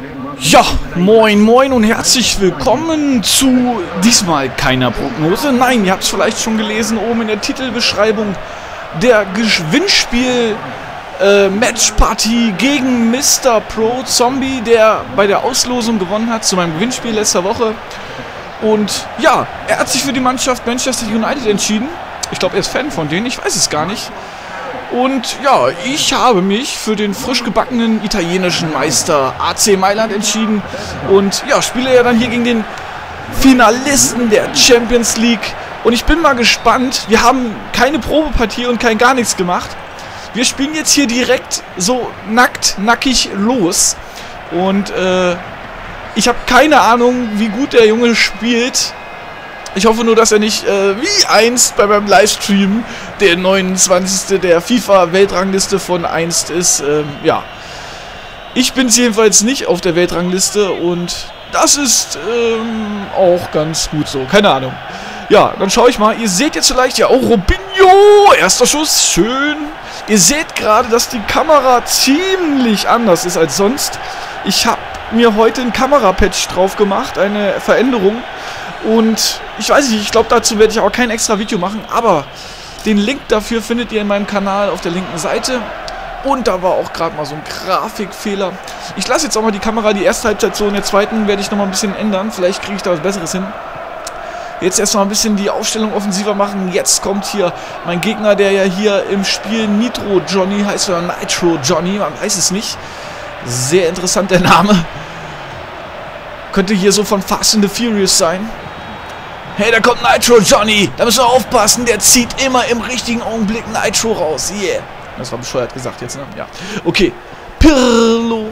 Ja, moin moin und herzlich willkommen zu diesmal keiner Prognose. Nein, ihr habt es vielleicht schon gelesen oben in der Titelbeschreibung. Der Gewinnspiel Matchparty gegen Mr. Pro Zombie, der bei der Auslosung gewonnen hat zu meinem Gewinnspiel letzter Woche. Und ja, er hat sich für die Mannschaft Manchester United entschieden. Ich glaube, er ist Fan von denen, ich weiß es gar nicht. Und ja, ich habe mich für den frisch gebackenen italienischen Meister AC Mailand entschieden. Und ja, spiele ja dann hier gegen den Finalisten der Champions League. Und ich bin mal gespannt. Wir haben keine Probepartie und kein gar nichts gemacht. Wir spielen jetzt hier direkt so nackig los. Und ich habe keine Ahnung, wie gut der Junge spielt. Ich hoffe nur, dass er nicht wie einst bei meinem Livestream der 29. der FIFA-Weltrangliste von einst ist. Ja, ich bin jedenfalls nicht auf der Weltrangliste und das ist auch ganz gut so. Keine Ahnung. Ja, dann schaue ich mal. Ihr seht jetzt vielleicht ja auch Robinho. Erster Schuss, schön. Ihr seht gerade, dass die Kamera ziemlich anders ist als sonst. Ich habe mir heute ein Kamerapatch drauf gemacht, eine Veränderung. Und ich weiß nicht, ich glaube, dazu werde ich auch kein extra Video machen, aber den Link dafür findet ihr in meinem Kanal auf der linken Seite. Und da war auch gerade mal so ein Grafikfehler. Ich lasse jetzt auch mal die Kamera, die erste Halbzeit so, in der zweiten werde ich nochmal ein bisschen ändern. Vielleicht kriege ich da was Besseres hin. Jetzt erstmal ein bisschen die Aufstellung offensiver machen. Jetzt kommt hier mein Gegner, der ja hier im Spiel Nitro Johnny heißt oder Nitro Johnny, man weiß es nicht. Sehr interessant der Name. Könnte hier so von Fast and the Furious sein. Hey, da kommt Nitro Johnny. Da müssen wir aufpassen. Der zieht immer im richtigen Augenblick Nitro raus. Yeah. Das war bescheuert gesagt jetzt, ne? Ja. Okay. Pirlo.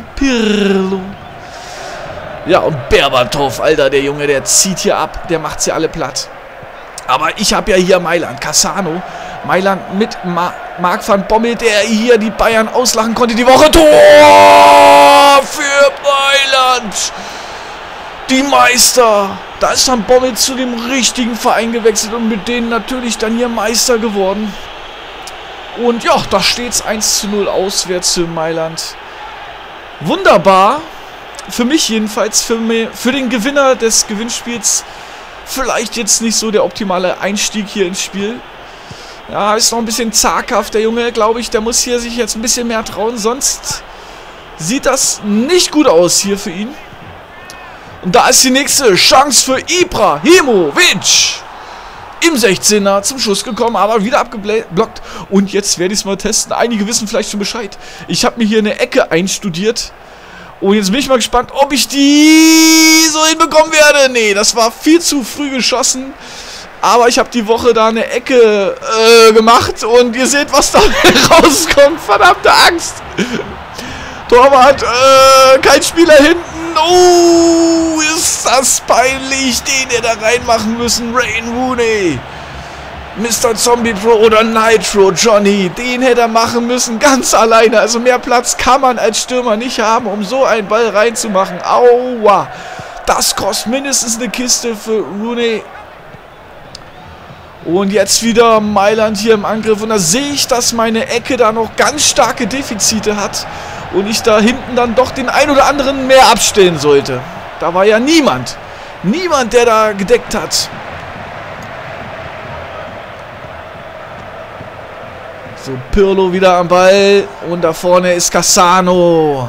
Ja, und Berbatov, Alter, der Junge, der zieht hier ab. Der macht sie alle platt. Aber ich habe ja hier Mailand. Cassano. Mailand mit Marc van Bommel, der hier die Bayern auslachen konnte die Woche. Tor für Mailand. Die Meister. Da ist Van Bommel zu dem richtigen Verein gewechselt und mit denen natürlich dann hier Meister geworden. Und ja, da steht es 1:0 auswärts für Mailand. Wunderbar. Für mich jedenfalls, für den Gewinner des Gewinnspiels vielleicht jetzt nicht so der optimale Einstieg hier ins Spiel. Ja, ist noch ein bisschen zaghaft, der Junge, glaube ich. Der muss hier sich jetzt ein bisschen mehr trauen, sonst sieht das nicht gut aus hier für ihn. Und da ist die nächste Chance für Ibrahimovic. Im 16er zum Schuss gekommen, aber wieder abgeblockt. Und jetzt werde ich es mal testen. Einige wissen vielleicht schon Bescheid. Ich habe mir hier eine Ecke einstudiert. Und jetzt bin ich mal gespannt, ob ich die so hinbekommen werde. Nee, das war viel zu früh geschossen. Aber ich habe die Woche da eine Ecke gemacht. Und ihr seht, was da rauskommt. Verdammte Angst. Torwart, kein Spieler hinten. Oh, ist das peinlich, den hätte er reinmachen müssen. Wayne Rooney. Mr. Zombie Pro oder Nitro Johnny. Den hätte er machen müssen, ganz alleine. Also mehr Platz kann man als Stürmer nicht haben, um so einen Ball reinzumachen. Aua. Das kostet mindestens eine Kiste für Rooney. Und jetzt wieder Mailand hier im Angriff. Und da sehe ich, dass meine Ecke da noch ganz starke Defizite hat. Und ich da hinten dann doch den ein oder anderen mehr abstellen sollte. Da war ja niemand. Niemand, der da gedeckt hat. So, Pirlo wieder am Ball. Und da vorne ist Cassano.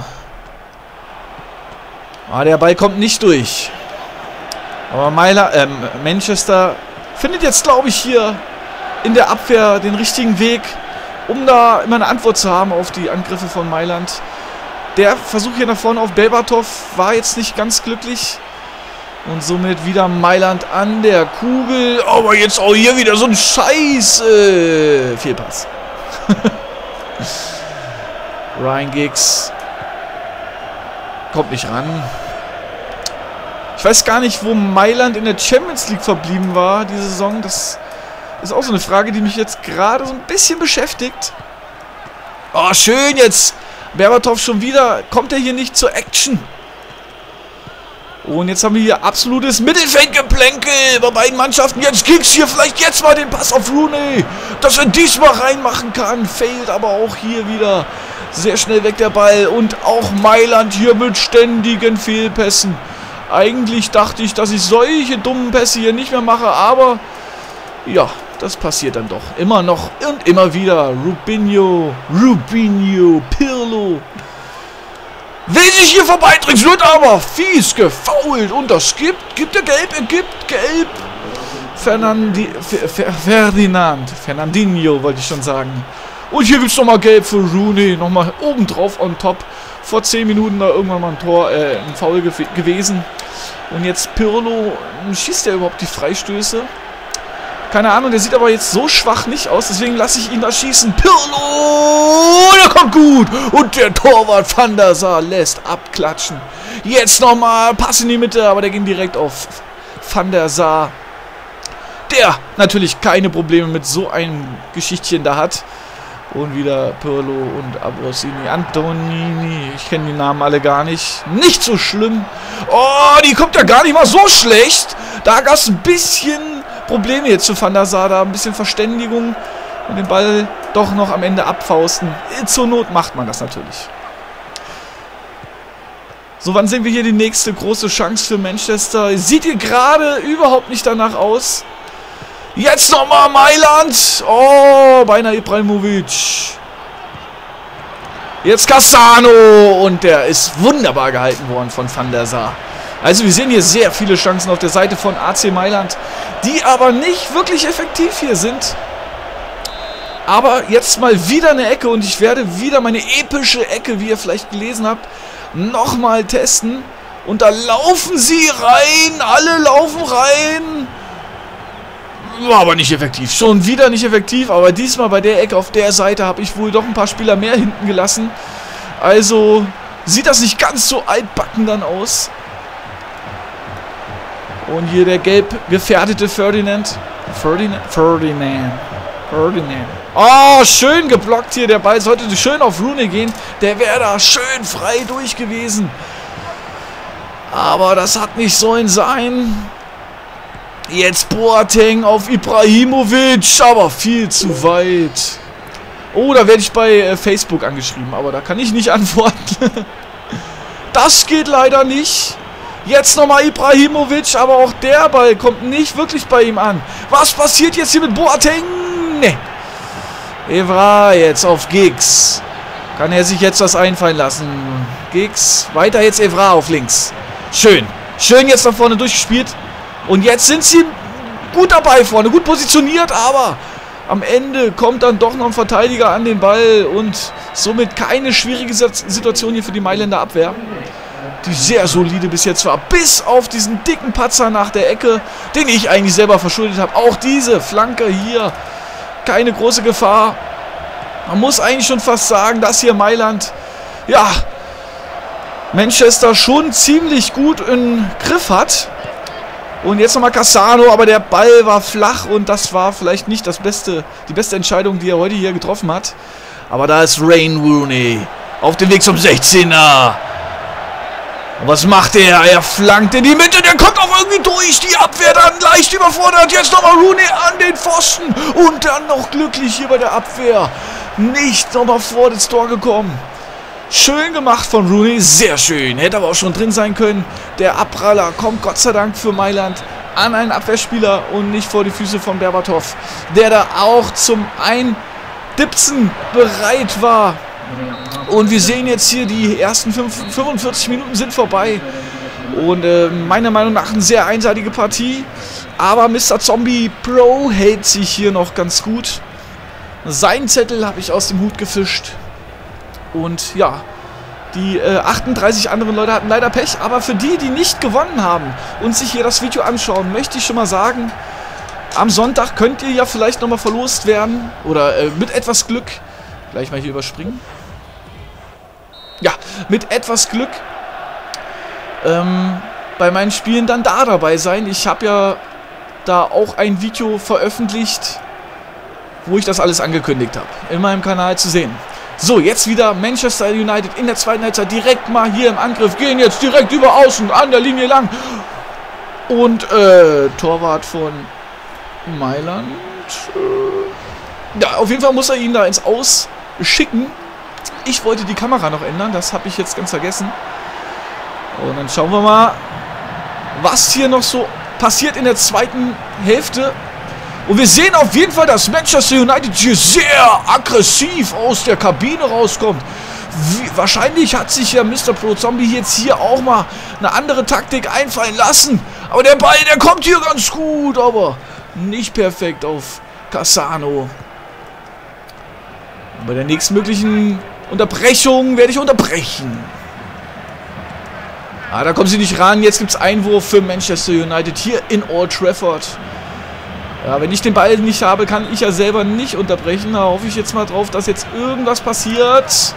Ah, der Ball kommt nicht durch. Aber Manchester findet jetzt, glaube ich, hier in der Abwehr den richtigen Weg, um da immer eine Antwort zu haben auf die Angriffe von Mailand. Der Versuch hier nach vorne auf Berbatov war jetzt nicht ganz glücklich. Und somit wieder Mailand an der Kugel. Aber jetzt auch hier wieder so ein Scheiß Fehlpass. Ryan Giggs kommt nicht ran. Ich weiß gar nicht, wo Mailand in der Champions League verblieben war diese Saison. Das ist auch so eine Frage, die mich jetzt gerade so ein bisschen beschäftigt. Oh, schön jetzt. Berbatov schon wieder. Kommt er hier nicht zur Action? Und jetzt haben wir hier absolutes Mittelfeldgeplänkel bei beiden Mannschaften. Jetzt Giggs hier vielleicht jetzt mal den Pass auf Rooney, dass er diesmal reinmachen kann. Fehlt aber auch hier wieder Sehr schnell weg der Ball und auch Mailand hier mit ständigen Fehlpässen. Eigentlich dachte ich, dass ich solche dummen Pässe hier nicht mehr mache, aber ja, das passiert dann doch. Immer noch und immer wieder. Rubinho, Pirlo. Will sich hier vorbeidrücken, wird aber fies gefoult. Und das gibt er gelb, er gibt gelb. Fernandinho wollte ich schon sagen. Und hier gibt es nochmal gelb für Rooney. Nochmal obendrauf on top. Vor 10 Minuten da irgendwann mal ein Foul gewesen. Und jetzt Pirlo, schießt er überhaupt die Freistöße? Keine Ahnung, der sieht aber jetzt so schwach nicht aus, deswegen lasse ich ihn da schießen. Pirlo, der kommt gut. Und der Torwart Van der Sar lässt abklatschen. Jetzt nochmal, Pass in die Mitte, aber der ging direkt auf Van der Sar. Der natürlich keine Probleme mit so einem Geschichtchen da hat. Und wieder Pirlo und Abrosini, Antonini. Ich kenne die Namen alle gar nicht. Nicht so schlimm. Oh, die kommt ja gar nicht mal so schlecht. Da gab es ein bisschen Probleme jetzt zu Van der Sar. Da ein bisschen Verständigung. Und den Ball doch noch am Ende abfausten. Zur Not macht man das natürlich. So, wann sehen wir hier die nächste große Chance für Manchester? Sieht hier gerade überhaupt nicht danach aus. Jetzt nochmal Mailand. Oh, beinahe Ibrahimovic. Jetzt Cassano. Und der ist wunderbar gehalten worden von Van der Sar. Also wir sehen hier sehr viele Chancen auf der Seite von AC Mailand, die aber nicht wirklich effektiv hier sind. Aber jetzt mal wieder eine Ecke und ich werde wieder meine epische Ecke, wie ihr vielleicht gelesen habt, nochmal testen. Und da laufen sie rein. Alle laufen rein. War aber nicht effektiv. Schon wieder nicht effektiv, aber diesmal bei der Ecke auf der Seite habe ich wohl doch ein paar Spieler mehr hinten gelassen. Also sieht das nicht ganz so altbacken dann aus. Und hier der gelb gefährdete Ferdinand. Oh, schön geblockt hier. Der Ball sollte schön auf Rooney gehen. Der wäre da schön frei durch gewesen. Aber das hat nicht sollen sein. Jetzt Boateng auf Ibrahimovic, aber viel zu weit. Oh, da werde ich bei Facebook angeschrieben, aber da kann ich nicht antworten. Das geht leider nicht. Jetzt nochmal Ibrahimovic, aber auch der Ball kommt nicht wirklich bei ihm an. Was passiert jetzt hier mit Boateng? Nee. Evra jetzt auf Giggs. Kann er sich jetzt was einfallen lassen? Giggs, weiter jetzt Evra auf links. Schön. Schön jetzt nach vorne durchgespielt. Und jetzt sind sie gut dabei vorne, gut positioniert, aber am Ende kommt dann doch noch ein Verteidiger an den Ball und somit keine schwierige Situation hier für die Mailänder Abwehr, die sehr solide bis jetzt war, bis auf diesen dicken Patzer nach der Ecke, den ich eigentlich selber verschuldet habe. Auch diese Flanke hier, keine große Gefahr. Man muss eigentlich schon fast sagen, dass hier Mailand, ja, Manchester schon ziemlich gut im Griff hat. Und jetzt nochmal Cassano, aber der Ball war flach und das war vielleicht nicht die beste Entscheidung, die er heute hier getroffen hat. Aber da ist Wayne Rooney auf dem Weg zum 16er. Und was macht er? Er flankt in die Mitte, der kommt auch irgendwie durch. Die Abwehr dann leicht überfordert. Jetzt nochmal Rooney an den Pfosten und dann noch glücklich hier bei der Abwehr. Nicht nochmal vor das Tor gekommen. Schön gemacht von Rooney, sehr schön. Hätte aber auch schon drin sein können. Der Abpraller kommt Gott sei Dank für Mailand an einen Abwehrspieler und nicht vor die Füße von Berbatov, der da auch zum Eindipsen bereit war. Und wir sehen jetzt hier, die ersten 45 Minuten sind vorbei. Und meiner Meinung nach eine sehr einseitige Partie. Aber Mr. Zombie Pro hält sich hier noch ganz gut. Seinen Zettel habe ich aus dem Hut gefischt. Und ja, die 38 anderen Leute hatten leider Pech. Aber für die, die nicht gewonnen haben und sich hier das Video anschauen, möchte ich schon mal sagen, am Sonntag könnt ihr ja vielleicht nochmal verlost werden. Oder mit etwas Glück. Gleich mal hier überspringen. Ja, mit etwas Glück bei meinen Spielen dann da dabei sein. Ich habe ja da auch ein Video veröffentlicht, wo ich das alles angekündigt habe. In meinem Kanal zu sehen. So, jetzt wieder Manchester United in der zweiten Halbzeit direkt mal hier im Angriff. Gehen jetzt direkt über außen an der Linie lang. Und Torwart von Mailand. Ja, auf jeden Fall muss er ihn da ins Aus schicken. Ich wollte die Kamera noch ändern, das habe ich jetzt ganz vergessen. Und dann schauen wir mal, was hier noch so passiert in der zweiten Hälfte. Und wir sehen auf jeden Fall, dass Manchester United hier sehr aggressiv aus der Kabine rauskommt. Wahrscheinlich hat sich ja Mr. Pro Zombie jetzt hier auch mal eine andere Taktik einfallen lassen. Aber der Ball, der kommt hier ganz gut, aber nicht perfekt auf Cassano. Bei der nächsten möglichen Unterbrechung werde ich unterbrechen. Ah, da kommen sie nicht ran. Jetzt gibt es Einwurf für Manchester United hier in Old Trafford. Ja, wenn ich den Ball nicht habe, kann ich ja selber nicht unterbrechen. Da hoffe ich jetzt mal drauf, dass jetzt irgendwas passiert.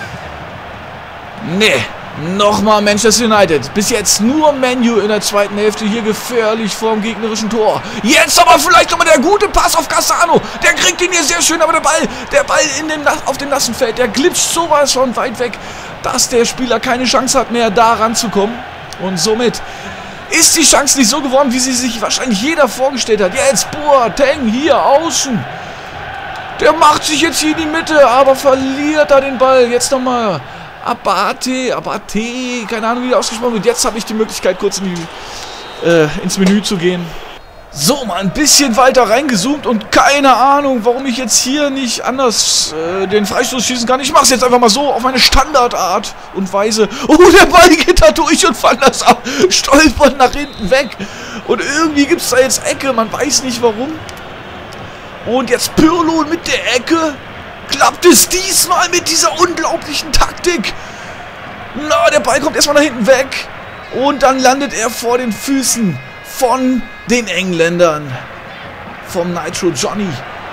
Nee, nochmal Manchester United. Bis jetzt nur Man U in der zweiten Hälfte hier gefährlich vorm gegnerischen Tor. Jetzt aber vielleicht nochmal der gute Pass auf Cassano. Der kriegt ihn hier sehr schön, aber der Ball auf dem nassen Feld, der glitscht sowas von weit weg, dass der Spieler keine Chance hat mehr, da ranzukommen. Und somit ist die Chance nicht so geworden, wie sie sich wahrscheinlich jeder vorgestellt hat. Jetzt Boateng hier außen. Der macht sich jetzt hier in die Mitte, aber verliert da den Ball. Jetzt nochmal Abate, keine Ahnung, wie der ausgesprochen wird. Jetzt habe ich die Möglichkeit, kurz ins Menü zu gehen. So, mal ein bisschen weiter reingezoomt und keine Ahnung, warum ich jetzt hier nicht anders den Freistoß schießen kann. Ich mache es jetzt einfach mal so auf meine Standardart und Weise. Oh, der Ball geht da durch und Van der Sar stolpert nach hinten weg. Und irgendwie gibt es da jetzt Ecke, man weiß nicht warum. Und jetzt Pirlo mit der Ecke. Klappt es diesmal mit dieser unglaublichen Taktik? Na, der Ball kommt erstmal nach hinten weg. Und dann landet er vor den Füßen von den Engländern. Vom Nitro Johnny.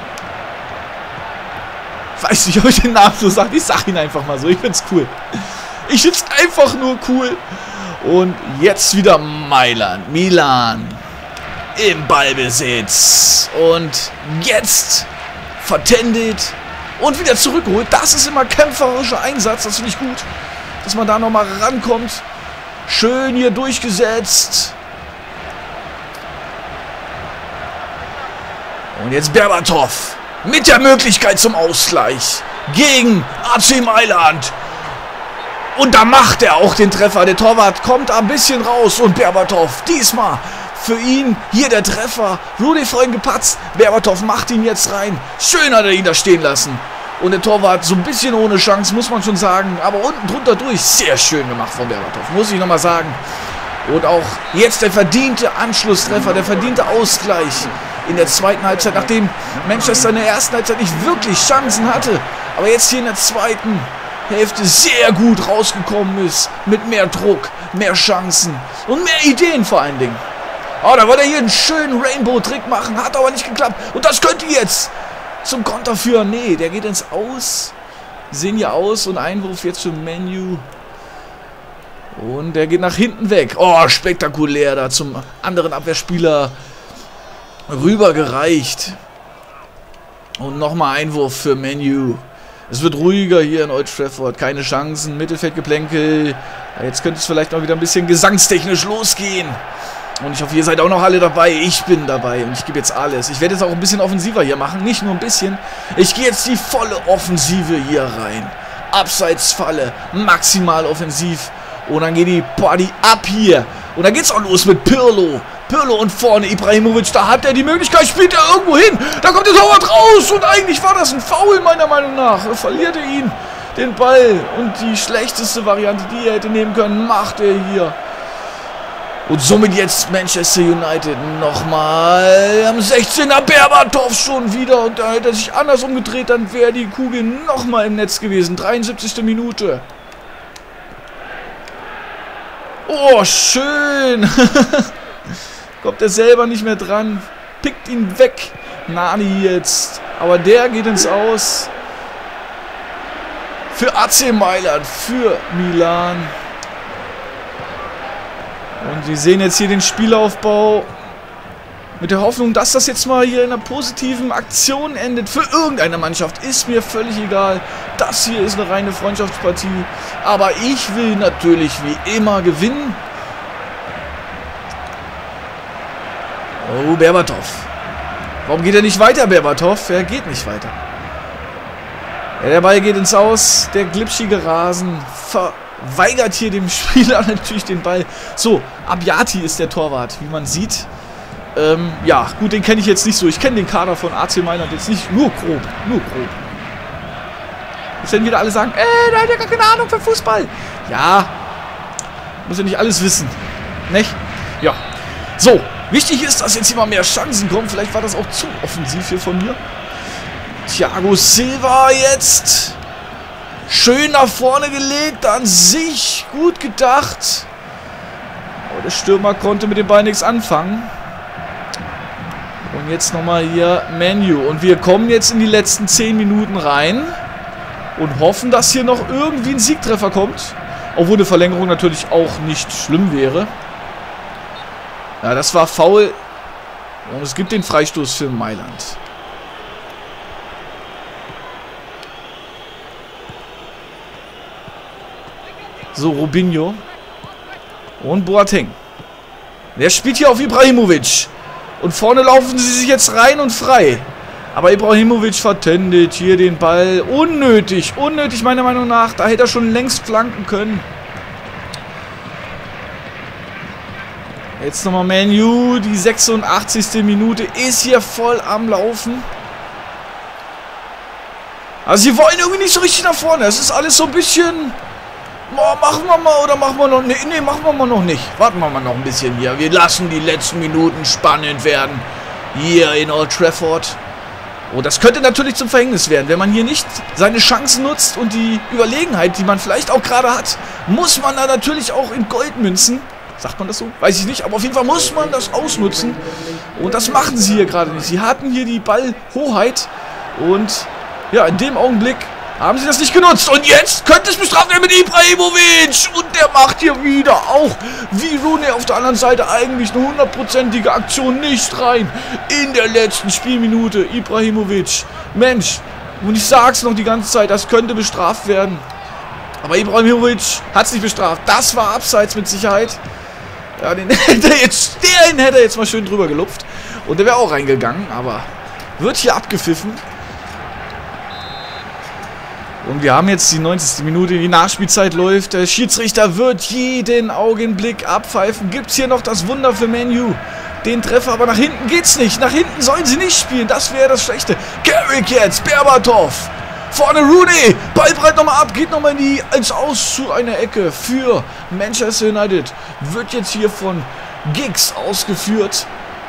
Weiß nicht, ob ich den Namen so sage. Ich sag ihn einfach mal so. Ich find's cool. Ich find's einfach nur cool. Und jetzt wieder Milan. Im Ballbesitz. Und jetzt vertendet. Und wieder zurückgeholt. Das ist immer kämpferischer Einsatz. Das finde ich gut. Dass man da nochmal rankommt. Schön hier durchgesetzt. Und jetzt Berbatov. Mit der Möglichkeit zum Ausgleich. Gegen AC Mailand. Und da macht er auch den Treffer. Der Torwart kommt ein bisschen raus. Und Berbatov diesmal für ihn hier der Treffer. Rudi vorhin gepatzt. Berbatov macht ihn jetzt rein. Schön hat er ihn da stehen lassen. Und der Torwart so ein bisschen ohne Chance, muss man schon sagen. Aber unten drunter durch. Sehr schön gemacht von Berbatov, muss ich nochmal sagen. Und auch jetzt der verdiente Anschlusstreffer, der verdiente Ausgleich in der zweiten Halbzeit. Nachdem Manchester in der ersten Halbzeit nicht wirklich Chancen hatte. Aber jetzt hier in der zweiten Hälfte sehr gut rausgekommen ist. Mit mehr Druck, mehr Chancen und mehr Ideen vor allen Dingen. Oh, da wollte er hier einen schönen Rainbow-Trick machen, hat aber nicht geklappt. Und das könnte jetzt zum Konter führen. Nee, der geht ins Aus. Sehen ja aus und Einwurf jetzt für Man U. Und der geht nach hinten weg. Oh, spektakulär da zum anderen Abwehrspieler rübergereicht. Und nochmal Einwurf für Man U. Es wird ruhiger hier in Old Trafford. Keine Chancen, Mittelfeldgeplänkel. Jetzt könnte es vielleicht mal wieder ein bisschen gesangstechnisch losgehen. Und ich hoffe, ihr seid auch noch alle dabei. Ich bin dabei und ich gebe jetzt alles. Ich werde jetzt auch ein bisschen offensiver hier machen. Nicht nur ein bisschen. Ich gehe jetzt die volle Offensive hier rein. Abseitsfalle. Maximal offensiv. Und dann geht die Party ab hier. Und dann geht's auch los mit Pirlo. Pirlo und vorne Ibrahimovic. Da hat er die Möglichkeit. Spielt er irgendwo hin. Da kommt der Torwart raus. Und eigentlich war das ein Foul meiner Meinung nach. Er verlierte ihn. Den Ball. Und die schlechteste Variante, die er hätte nehmen können, macht er hier. Und somit jetzt Manchester United nochmal am 16er Berbatov schon wieder. Und da hätte er sich anders umgedreht, dann wäre die Kugel nochmal im Netz gewesen. 73. Minute. Oh, schön. Kommt er selber nicht mehr dran. Pickt ihn weg. Nani jetzt. Aber der geht ins Aus. Für AC Mailand. Für Milan. Und Sie sehen jetzt hier den Spielaufbau mit der Hoffnung, dass das jetzt mal hier in einer positiven Aktion endet. Für irgendeine Mannschaft ist mir völlig egal. Das hier ist eine reine Freundschaftspartie. Aber ich will natürlich wie immer gewinnen. Oh, Berbatov. Warum geht er nicht weiter, Berbatov? Er geht nicht weiter. Ja, der Ball geht ins Aus. Der glitschige Rasen verweigert hier dem Spieler natürlich den Ball. So, Abbiati ist der Torwart, wie man sieht. Ja, gut, den kenne ich jetzt nicht so. Ich kenne den Kader von AC Mailand jetzt nicht. Nur grob. Nur grob. Jetzt werden wieder alle sagen, da hat ja gar keine Ahnung von Fußball. Ja, muss ja nicht alles wissen. Nicht? Ja. So, wichtig ist, dass jetzt hier mal mehr Chancen kommen. Vielleicht war das auch zu offensiv hier von mir. Thiago Silva jetzt schön nach vorne gelegt, an sich gut gedacht. Aber der Stürmer konnte mit dem Ball nichts anfangen. Und jetzt nochmal hier Man U. Und wir kommen jetzt in die letzten 10 Minuten rein und hoffen, dass hier noch irgendwie ein Siegtreffer kommt. Obwohl eine Verlängerung natürlich auch nicht schlimm wäre. Ja, das war faul. Und es gibt den Freistoß für Mailand. So, Robinho. Und Boateng. Der spielt hier auf Ibrahimovic. Und vorne laufen sie sich jetzt rein und frei. Aber Ibrahimovic vertändet hier den Ball. Unnötig. Unnötig meiner Meinung nach. Da hätte er schon längst flanken können. Jetzt nochmal Man U. Die 86. Minute ist hier voll am Laufen. Also sie wollen irgendwie nicht so richtig nach vorne. Es ist alles so ein bisschen... machen wir mal oder machen wir noch nicht? Nee, machen wir mal noch nicht. Warten wir mal noch ein bisschen hier. Wir lassen die letzten Minuten spannend werden. Hier in Old Trafford. Oh, das könnte natürlich zum Verhängnis werden. Wenn man hier nicht seine Chancen nutzt und die Überlegenheit, die man vielleicht auch gerade hat, muss man da natürlich auch in Gold münzen. Sagt man das so? Weiß ich nicht. Aber auf jeden Fall muss man das ausnutzen. Und das machen sie hier gerade nicht. Sie hatten hier die Ballhoheit. Und ja, in dem Augenblick haben sie das nicht genutzt. Und jetzt könnte es bestraft werden mit Ibrahimovic. Und der macht hier wieder auch, wie Rooney auf der anderen Seite, eigentlich eine 100%ige Aktion nicht rein. In der letzten Spielminute. Ibrahimovic. Mensch. Und ich sag's noch die ganze Zeit, das könnte bestraft werden. Aber Ibrahimovic hat es nicht bestraft. Das war abseits mit Sicherheit. Ja, den hätte er jetzt mal schön drüber gelupft. Und der wäre auch reingegangen. Aber wird hier abgepfiffen. Und wir haben jetzt die 90. Minute, die Nachspielzeit läuft. Der Schiedsrichter wird jeden Augenblick abpfeifen. Gibt es hier noch das Wunder für Man U? Den Treffer, aber nach hinten geht's nicht. Nach hinten sollen sie nicht spielen. Das wäre das Schlechte. Carrick jetzt, Berbatov. Vorne Rooney. Ball breit nochmal ab. Geht nochmal ins Aus zu einer Ecke für Manchester United. Wird jetzt hier von Giggs ausgeführt.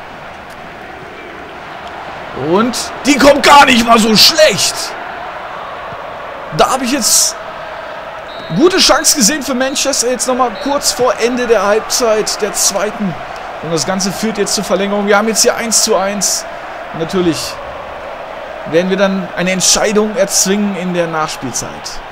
Und die kommt gar nicht mal so schlecht. Da habe ich jetzt gute Chance gesehen für Manchester. Jetzt nochmal kurz vor Ende der Halbzeit, der zweiten. Und das Ganze führt jetzt zur Verlängerung. Wir haben jetzt hier 1:1. Natürlich werden wir dann eine Entscheidung erzwingen in der Nachspielzeit.